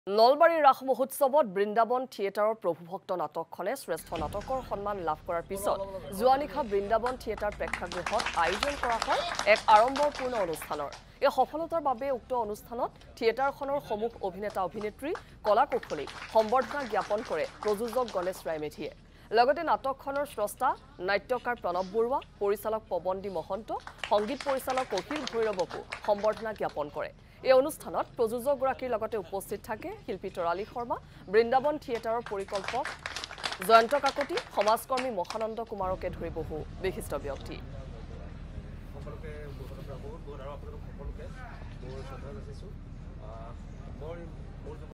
নলবাৰীৰ ৰাস মহোৎসৱত বৃন্দাবন থিয়েটাৰৰ প্ৰভুভক্ত নাটকখনে শ্ৰেষ্ঠ নাটকৰ সন্মান লাভ কৰাৰ পিছত যোৱা নিশা বৃন্দাবন থিয়েটাৰ প্ৰেক্ষাগৃহত আয়োজন কৰা হয় এক আড়ম্বৰপূৰ্ণ অনুষ্ঠানৰ। এই সফলতাৰ বাবে উক্ত অনুষ্ঠানত থিয়েটাৰখনৰ সমূহ অভিনেতা অভিনেত্ৰী কলাকুশলীক সম্বৰ্ধনা জ্ঞাপন কৰে প্ৰযোজক গণেশ ৰায়মেধিয়ে। লগতে নাটকখনৰ স্ৰষ্টা নাট্যকাৰ প্ৰণৱ বৰুৱা, পৰিচালক পৱনদী মহন্ত, সংগীত পৰিচালক অখিল ভৈৰৱকো সম্বৰ্ধনা জ্ঞাপন কৰে। এই অনুষ্ঠানত প্ৰযোজকগৰাকীৰ লগতে উপস্থিত থাকে শিল্পী তৰালী শৰ্মা, বৃন্দাবন থিয়েটাৰৰ পৰিকল্পক জয়ন্ত কাকতি, সমাজকৰ্মী মহানন্দ কুমাৰকে ধৰি বহু বিশিষ্ট ব্যক্তি।